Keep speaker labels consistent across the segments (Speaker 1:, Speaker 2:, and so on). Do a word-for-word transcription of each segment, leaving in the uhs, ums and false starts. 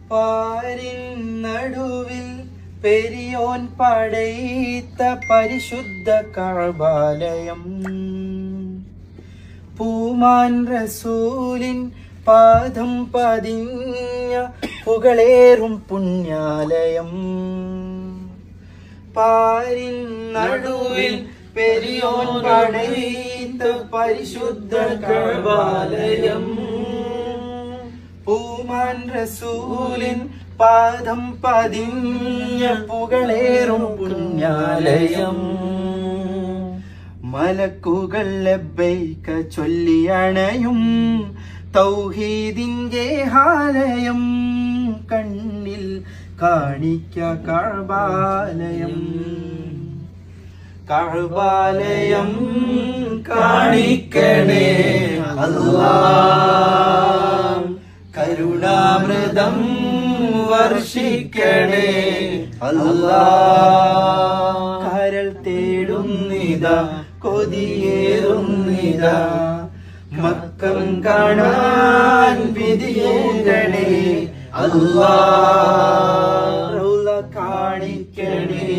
Speaker 1: പാരിൻ നടുവിൽ പെരിയോൻ പടൈത്ത പരിശുദ്ധ കഅബാലയം, പൂമാൻ റസൂലിൻ പാദം പതിഞ്ഞ പുകളേറും പുണ്യാലയം. പാരിൻ നടുവിൽ പെരിയോൻ പടൈത്ത പരിശുദ്ധ കഅബാലയം, പൂമാൻ റസൂലിൻ പാദം പതിഞ്ഞ പുകളേറും പുണ്യാലയം. മലക്കുകൾ ലബ്ബൈക ചൊല്ലിയണയും തൗഹീദിന്റെ ഹാലയം, കണ്ണിൽ കാണിക്ക കഅബാലയം. കഅബാലയം കാണിക്കണേ അല്ലാഹ്, കരുണാമൃതം വർഷിക്കണേ അല്ലാഹ്. കരൾ തേടുന്നിതാ കൊതിയേറുന്നിതാ, മക്കം കാണാൻ വിധിയേകണേ അല്ലാഹ്. റൗള കാണിക്കണേ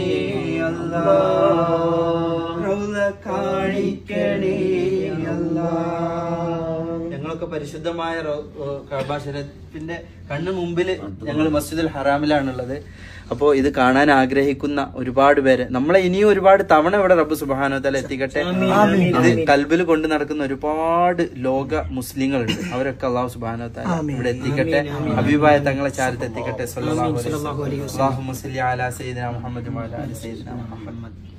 Speaker 1: അല്ലാഹ്, റൗള കാണിക്കണേ അല്ലാഹ്. ഞങ്ങളൊക്കെ പരിശുദ്ധമായ കഅബ ശരീഫിന്റെ കണ്ണു മുമ്പിൽ ഞങ്ങൾ മസ്ജിദുൽ ഹറാമിലാണുള്ളത്. അപ്പോൾ ഇത് കാണാൻ ആഗ്രഹിക്കുന്ന ഒരുപാട് പേര്, നമ്മളെ ഇനിയും ഒരുപാട് തവണ ഇവിടെ റബ്ബ് സുബ്ഹാനഹു വ തആല എത്തിക്കട്ടെ. ഇത് കൽബിൽ കൊണ്ട് നടക്കുന്ന ഒരുപാട് ലോക മുസ്ലിങ്ങളുണ്ട്, അവരൊക്കെ അല്ലാഹു സുബ്ഹാനഹു വ തആല ഇവിടെ എത്തിക്കട്ടെ. ഹബീബായ തങ്ങളെ ചാരത്ത് എത്തിക്കട്ടെ. സല്ലല്ലാഹു അലൈഹി വസല്ലം. അല്ലാഹുമ്മ സ്വല്ലി അലാ സയ്യിദിനാ മുഹമ്മദ് വഅലാ ആലി സയ്യിദിനാ മുഹമ്മദ്.